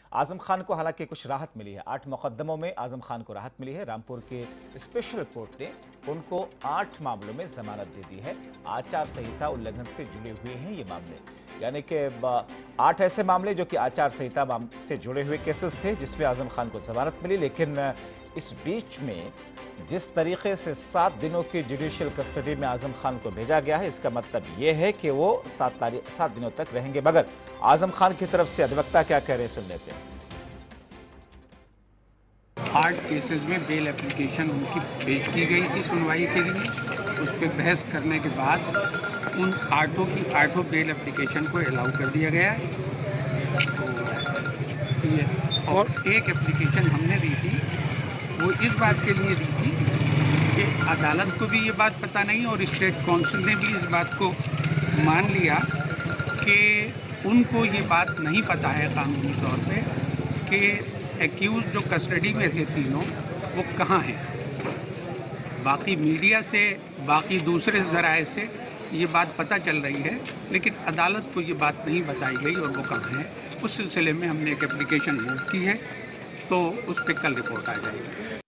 आजम खान को हालांकि कुछ राहत मिली है। 8 मुकदमों में आजम खान को राहत मिली है। रामपुर के स्पेशल कोर्ट ने उनको 8 मामलों में जमानत दे दी है। आचार संहिता उल्लंघन से जुड़े हुए हैं ये मामले, यानी कि 8 ऐसे मामले जो कि आचार संहिता से जुड़े हुए केसेस थे जिसमें आजम खान को जमानत मिली। लेकिन इस बीच में जिस तरीके से 7 दिनों की जुडिशियल कस्टडी में आजम खान को भेजा गया है, इसका मतलब ये है कि वो 7 दिनों तक रहेंगे। मगर आजम खान की तरफ से अधिवक्ता क्या कह रहे हैं, सुन लेते हैं। 8 केसेस में बेल एप्लीकेशन उनकी पेश की गई थी सुनवाई के लिए। उस पर बहस करने के बाद उन 8 बेल एप्लीकेशन को अलाउ कर दिया गया है। तो और एक एप्लीकेशन हमने दी थी, वो इस बात के लिए दी थी कि अदालत को भी ये बात पता नहीं और स्टेट काउंसिल ने भी इस बात को मान लिया कि उनको ये बात नहीं पता है कानूनी तौर पे कि एक्यूज जो कस्टडी में थे तीनों वो कहाँ हैं। बाकी मीडिया से, बाकी दूसरे ज़राए से ये बात पता चल रही है, लेकिन अदालत को ये बात नहीं बताई गई और वो कहाँ है। उस सिलसिले में हमने एक एप्लीकेशन मूव की है, तो उस पर कल रिपोर्ट आ जाएगी।